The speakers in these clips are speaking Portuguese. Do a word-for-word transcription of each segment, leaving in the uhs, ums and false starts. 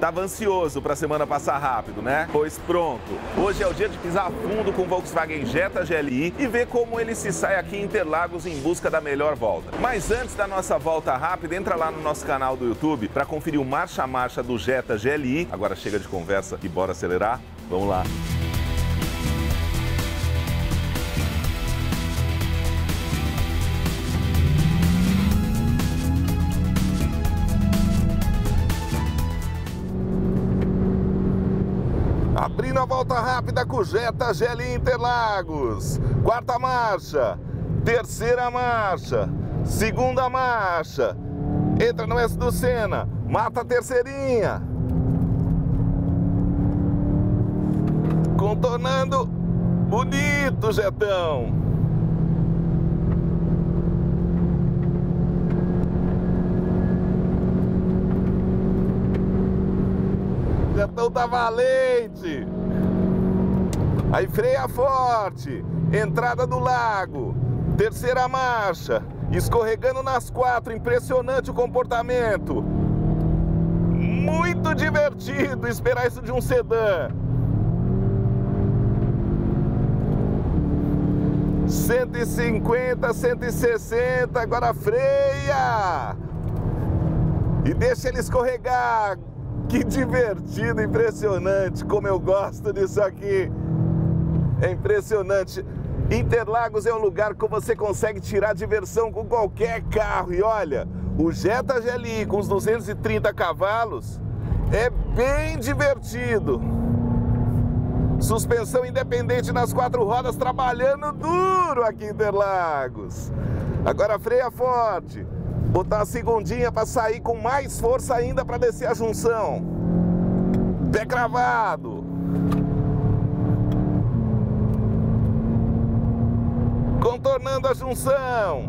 Tava ansioso para a semana passar rápido, né? Pois pronto. Hoje é o dia de pisar a fundo com o Volkswagen Jetta G L I e ver como ele se sai aqui em Interlagos em busca da melhor volta. Mas antes da nossa volta rápida, entra lá no nosso canal do YouTube para conferir o marcha a marcha do Jetta G L I. Agora chega de conversa e bora acelerar? Vamos lá. Abrindo a volta rápida com o Jetta G L I Interlagos. Quarta marcha, terceira marcha, segunda marcha. Entra no S do Senna, mata a terceirinha. Contornando, bonito, Jetão. Jetão tá valente. Aí freia forte. Entrada do lago. Terceira marcha. Escorregando nas quatro. Impressionante o comportamento. Muito divertido esperar isso de um sedã. cento e cinquenta, cento e sessenta. Agora freia. E deixa ele escorregar. Que divertido, impressionante, como eu gosto disso aqui. É impressionante. Interlagos é um lugar que você consegue tirar diversão com qualquer carro. E olha, o Jetta G L I com os duzentos e trinta cavalos é bem divertido. Suspensão independente nas quatro rodas, trabalhando duro aqui em Interlagos. Agora freia forte. Botar a segundinha para sair com mais força ainda para descer a junção. Pé cravado. Contornando a junção.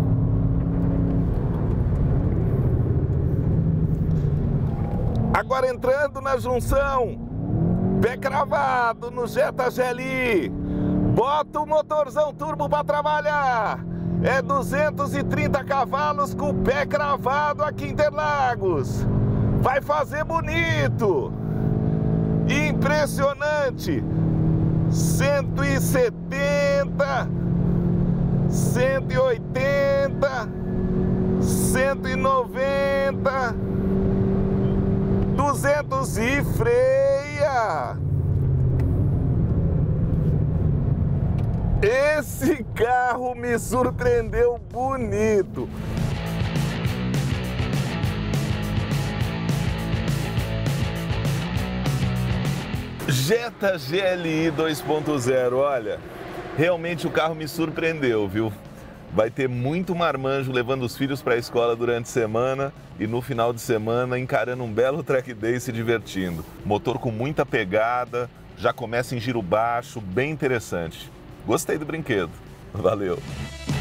Agora entrando na junção. Pé cravado no Jetta G L I. Bota o motorzão turbo para trabalhar. É duzentos e trinta cavalos com o pé cravado aqui em Interlagos. Vai fazer bonito. Impressionante. cento e setenta, cento e oitenta, cento e noventa, duzentos e freia. Esse carro me surpreendeu bonito. Jetta G L I dois ponto zero, olha, realmente o carro me surpreendeu, viu? Vai ter muito marmanjo levando os filhos para a escola durante a semana e no final de semana encarando um belo track day se divertindo. Motor com muita pegada, já começa em giro baixo, bem interessante. Gostei do brinquedo. Valeu!